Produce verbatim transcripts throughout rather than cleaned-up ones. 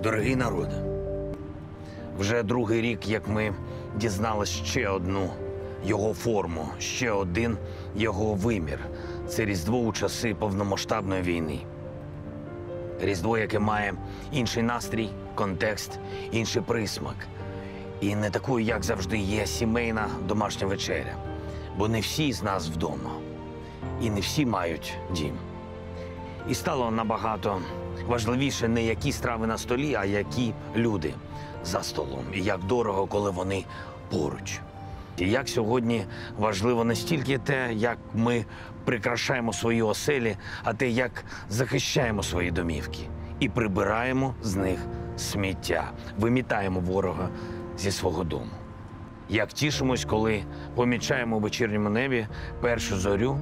Дорогий народе, вже другий рік, як ми дізнались ще одну його форму, ще один його вимір. Це Різдво у часи повномасштабної війни. Різдво, яке має інший настрій, контекст, інший присмак. І не такою, як завжди, є сімейна домашня вечеря. Бо не всі з нас вдома. І не всі мають дім. І стало набагато важливіше не які страви на столі, а які люди за столом. І як дорого, коли вони поруч. І як сьогодні важливо не стільки те, як ми прикрашаємо свої оселі, а те, як захищаємо свої домівки. І прибираємо з них сміття, вимітаємо ворога зі свого дому. Як тішимось, коли помічаємо у вечірньому небі першу зорю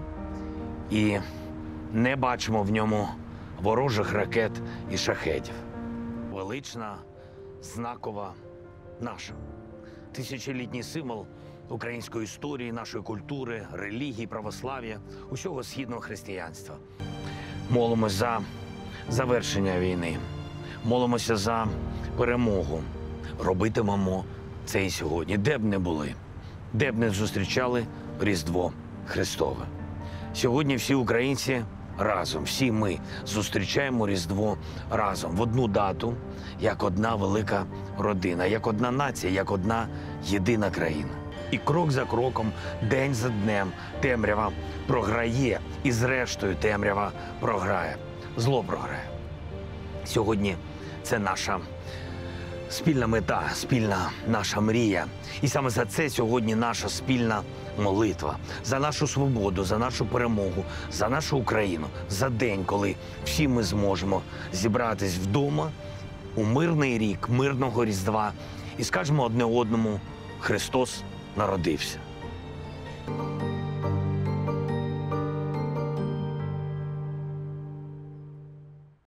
і не бачимо в ньому ворожих ракет і шахедів. Велична, знакова наша. Тисячолітній символ української історії, нашої культури, релігії, православ'я, усього східного християнства. Молимось за завершення війни, молимося за перемогу. Робитимемо це і сьогодні, де б не були, де б не зустрічали Різдво Христове. Сьогодні всі українці разом, всі ми зустрічаємо Різдво разом, в одну дату, як одна велика родина, як одна нація, як одна єдина країна. І крок за кроком, день за днем темрява програє, і зрештою темрява програє, зло програє. Сьогодні це наша спільна мета, спільна наша мрія. І саме за це сьогодні наша спільна молитва. За нашу свободу, за нашу перемогу, за нашу Україну. За день, коли всі ми зможемо зібратись вдома у мирний рік, мирного Різдва і скажемо одне одному: Христос народився.